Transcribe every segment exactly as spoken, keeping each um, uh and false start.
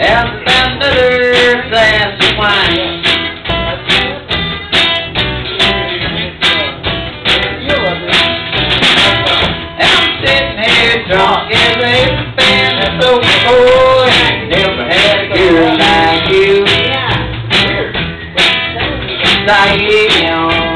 have another glass of wine. I'm sitting here drunk as a fan, so cold, and never had a girl like you. Like you.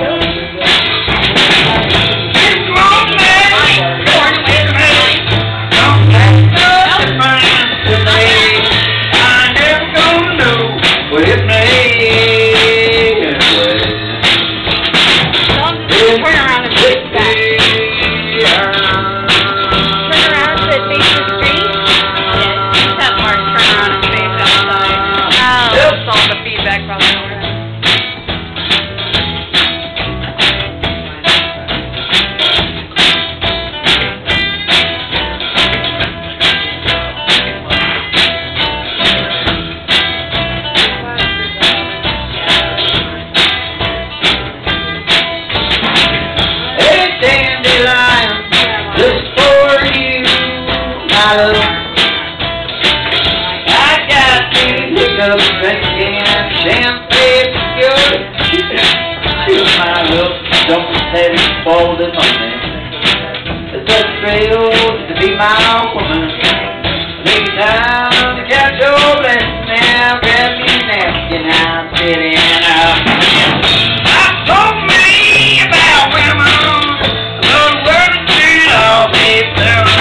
I got to pick up drinking champagne good. Shoot my look, don't let it spoil the moment. It's a thrill to be my woman. Take time to catch your blessing now. Grab me a napkin, I'm sitting up. I told me about women, the word is true, all they tell.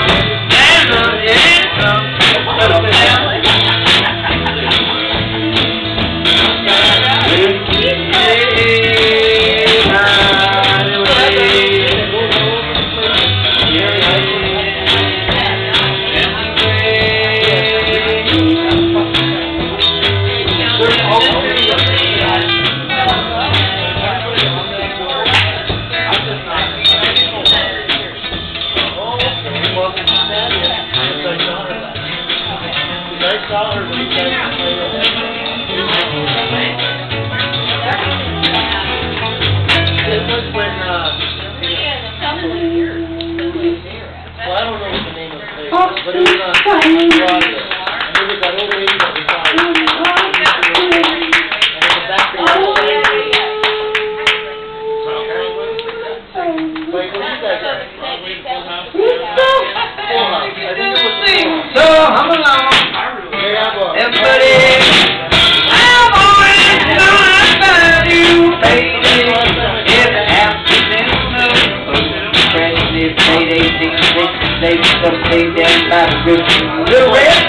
Well, I don't know what the name of the place was, but it was on Broadway. And it was that old lady that was on. And in the back there, oh, yeah. Wait, what you guys got? So, hum along. Everybody, I'm always gonna you, baby. If it happens in the They, they, they, they, they, they, down by the river. The red